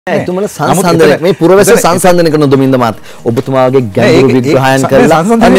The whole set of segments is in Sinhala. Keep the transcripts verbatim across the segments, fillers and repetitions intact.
එතුමල සංසන්දනය මේ පුරවැස සංසන්දනය කරන දුමින්ද මාත් ඔබතුමාගේ ගැඹුරු විග්‍රහයන් කරලා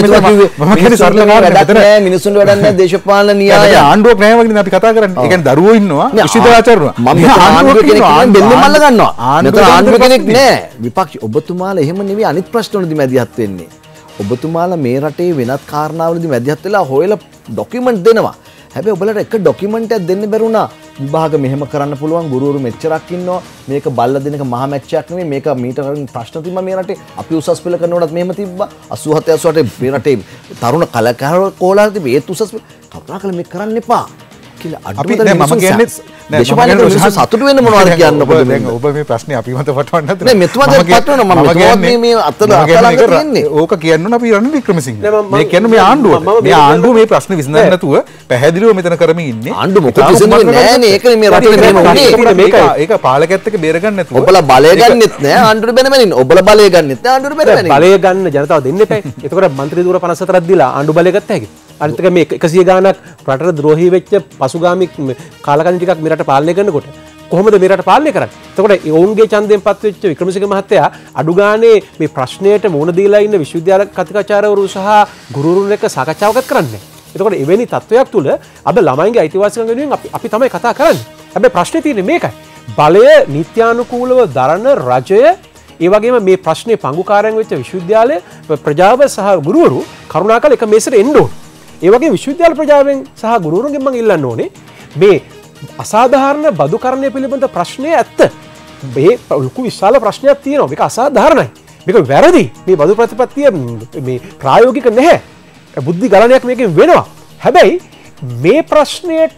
මම කියන්නේ සරල වැඩක් නෑ මිනිස්සුන්ට වැඩක් නෑ දේශපාලන න්‍යාය ආණ්ඩුවක් නෑ වගේ අපි කතා කරන්නේ. ඒ කියන්නේ දරුවෝ ඉන්නවා විශ්වවිද්‍යාලාචාර්යවරු. මම ආණ්ඩුව කෙනෙක් නම් දෙන්නේ මල්ල ගන්නවා. මෙතන ආණ්ඩුව කෙනෙක් නෑ. විපක්ෂ ඔබතුමාලා එහෙම නෙවෙයි අනිත් ප්‍රශ්න වලදී මැදිහත් වෙන්නේ. ඔබතුමාලා මේ රටේ වෙනත් කාරණාවලදී මැදිහත් වෙලා හොයලා ડોකියුමන්ට් දෙනවා. හැබැයි ඔබලට එක ડોකියුමන්ට් එකක් දෙන්න බැරුණා. විභාග මෙහෙම කරන්න පුළුවන් ගුරුවරු මෙච්චරක් ඉන්නවා මේක බල්ල දෙනක මහා මැච් එකක් නෙමෙයි මේක මීටරකින් ප්‍රශ්න තිබ්බා මේ රටේ අපි උසස් පෙළ කරනකොටත් මෙහෙම තිබ්බා අසූ හත අසූ අට මේ රටේ තරුණ කලකාර කෝලාර තිබේ ඒත් උසස් කරුණාකරලා මේක කරන්න එපා කියලා අපි දැන් මම කියන්නේ දේශපාලන සතුටු වෙන්න මොනවද කියන්නකොද දැන් ඔබ මේ ප්‍රශ්නේ අපි මත පටවන්න නැද්ද නෑ මෙතුමා දැන් පටවන මම මෙතුමා මේ අතල අතලඟ තියෙන්නේ ඕක කියන්න අපි රනිල් වික්‍රමසිංහ මේ කියන්නේ මේ ආණ්ඩුව මේ ආණ්ඩුව මේ ප්‍රශ්නේ විසඳන්න නැතුව පැහැදිලිව මෙතන කරමින් ඉන්නේ ආණ්ඩුව මොකද විසඳන්නේ නෑනේ ඒකනේ මේ රටේ මෙහෙම උනේ මේක ඒක පාලකයත් එක්ක බේර ගන්න නැතුව ඔබලා බලය ගන්නෙත් නෑ ආණ්ඩුවට බැන බැනින්න ඔබලා බලය ගන්නෙත් නෑ ආණ්ඩුවට බැන බැනින්න බලය ගන්න ජනතාව දෙන්න එපා එතකොට മന്ത്രി ධූර පනස් හතරක් දීලා ආණ්ඩු බලය ගත්ත හැකි අනිත් එක මේ එකසිය ගාණක් රටට ද්‍රෝහී වෙච්ච පසුගාමී කාලකන්ණි ටිකක් මේ රට පාලනය කරනකොට කොහොමද මේ රට පාලනය කරන්නේ? එතකොට ඔවුන්ගේ ඡන්දයෙන් පත් වෙච්ච වික්‍රමසිංහ මහත්තයා අඩු ගානේ මේ ප්‍රශ්නයට මුහුණ දීලා ඉන්න විශ්වවිද්‍යාල කතිකාචාර්යවරු සහ ගුරුවරුන් එක්ක සාකච්ඡාවක්වත් කරන්නේ නැහැ. එතකොට එවැනි තත්වයක් තුල අද ළමයින්ගේ අයිතිවාසිකම් වෙනුවෙන් අපි අපි තමයි කතා කරන්නේ. හැබැයි ප්‍රශ්නේ තියෙන්නේ මේකයි. බලය නිත්‍යානුකූලව දරන රජය ඒ වගේම මේ ප්‍රශ්නේ පංගුකාරයන් වෙච්ච විශ්වවිද්‍යාලය ප්‍රජාව සහ ගුරුවරු කරුණාකර එක මේසෙට එන්න ඕනේ. ඒ වගේ විශ්වවිද්‍යාල ප්‍රජාවෙන් සහ ගුරුවරුන්ගෙන් මම ඉල්ලන්න ඕනේ මේ අසාධාරණ බදුකරණය පිළිබඳ ප්‍රශ්නය ඇත්ත. මේ ලොකු විශාල ප්‍රශ්නයක් තියෙනවා. මේක අසාධාරණයි. මේක වැරදි. මේ බදු ප්‍රතිපත්තිය මේ ප්‍රායෝගික නැහැ. බුද්ධි ගලණයක් මේකෙන් වෙනවා. හැබැයි මේ ප්‍රශ්නයට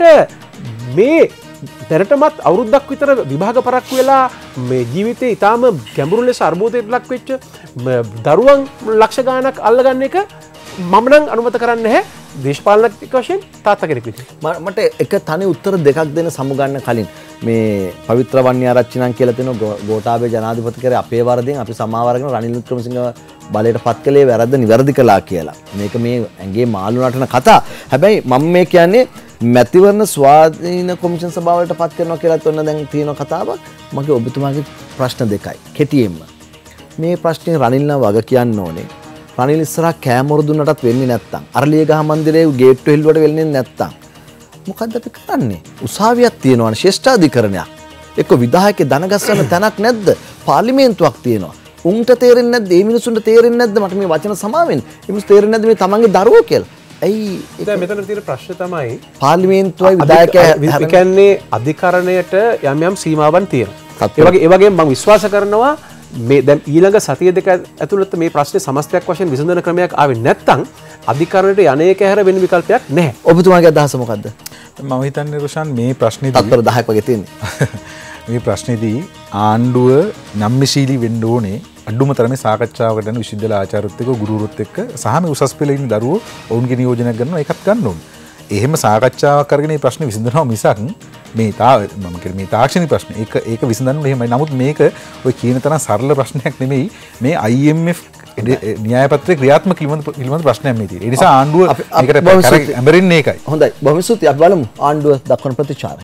මේ දැනටමත් අවුරුද්දක් විතර විභාග පරක්කු වෙලා මේ ජීවිතේ ඊටාම ගැඹුරු ලෙස අර්බුදයට ලක් වෙච්ච දරුවන් ලක්ෂ ගාණක් අල්ලගන්න එක මම නම් අනුමත කරන්නේ නැහැ. දේශපාලනික වශයෙන් තාත්තා කෙනෙක් විදිහට මට එක තනි උත්තර දෙකක් දෙන්න සමුගන්න කලින් මේ පවිත්‍ර වන්‍යාරච්චි නම් කියලා තියෙන ගෝඨාභය ජනාධිපති කරේ අපේ වරදින් අපි සමාව අරගෙන රනිල් වික්‍රමසිංහ බලයට පත් කළේ වැරද්ද නිවැරදි කළා කියලා. මේක මේ ඇඟේ මාළු නටන කතා. හැබැයි මම මේ කියන්නේ මැතිවරණ ස්වාධීන කොමිෂන් සභාවලට පත් කරනවා කියලාත් ඔන්න දැන් තියෙන කතාවක්. මගේ ඔබතුමාගේ ප්‍රශ්න දෙකයි. කෙටියෙන්ම මේ ප්‍රශ්නේ රනිල් නම් වග කියන්න ඕනේ. රනිල් ඉස්සරහ කෑමොර දුන්නටත් වෙන්නේ නැත්තම් අරලියගහ මන්දිරයේ ගේට්ටු හෙල්ලුවට වෙන්නේ නැත්තම් මොකද්ද අපි කරන්නේ? උසාවියක් තියෙනවනේ ශ්‍රේෂ්ඨාධිකරණයක්. එක්ක විධායකේ දන ගස්සන තැනක් නැද්ද? පාර්ලිමේන්තුවක් තියෙනවා. උන්ට තේරෙන්නේ නැද්ද? මේ මිනිසුන්ට තේරෙන්නේ නැද්ද? මට මේ වචන සමාවෙන්න. මේ මිනිස්සු තේරෙන්නේ නැද්ද මේ තමන්ගේ දරුවෝ කියලා? ඇයි දැන් මෙතන තියෙන ප්‍රශ්න තමයි පාර්ලිමේන්තුවයි විධායකයා කියන්නේ අධිකරණයට යම් යම් සීමාවන් තියෙනවා. ඒ වගේ ඒ වගේම මම විශ්වාස කරනවා මේ දැන් ඊළඟ සතිය දෙක ඇතුළත මේ ප්‍රශ්නේ සමස්තයක් වශයෙන් විසඳන ක්‍රමයක් ආවේ නැත්නම් අධිකරණයට යන්නේක හැර වෙන විකල්පයක් නැහැ. ඔබතුමාගේ අදහස මොකද්ද? මම හිතන්නේ රොෂාන් මේ ප්‍රශ්නේදී තත්පර දහයක් වගේ තියෙන්නේ. මේ ප්‍රශ්නේදී ආණ්ඩුව නම්‍යශීලී වෙන්න ඕනේ. අඩුම තරමේ සාකච්ඡාවකට යන විශ්වවිද්‍යාල ආචාර්යත් එක්ක ගුරුවරුත් එක්ක සහ මේ උසස් පෙළේ ඉන්න දරුවෝ ඔවුන්ගේ නියෝජනයක් ගන්නවා ඒකත් ගන්න ඕනේ. එහෙම සාකච්ඡාවක් කරගෙන මේ ප්‍රශ්නේ විසඳනවා මිසක් මේ තා මම කියන්නේ මේ තාක්ෂණික ප්‍රශ්න ඒක ඒක විසඳන්න එහෙමයි. නමුත් මේක ඔය කියන තරම් සරල ප්‍රශ්නයක් නෙමෙයි. මේ I M F න්‍යාය පත්‍රයේ ක්‍රියාත්මක පිළිබඳ ප්‍රශ්නයක් මේ තියෙන්නේ. ඒ නිසා ආණ්ඩුව මේකට ඇඹරෙන්නේ ඒකයි. හොඳයි. බොහොම ස්තුතියි. අපි බලමු ආණ්ඩුව දක්වන ප්‍රතිචාරය.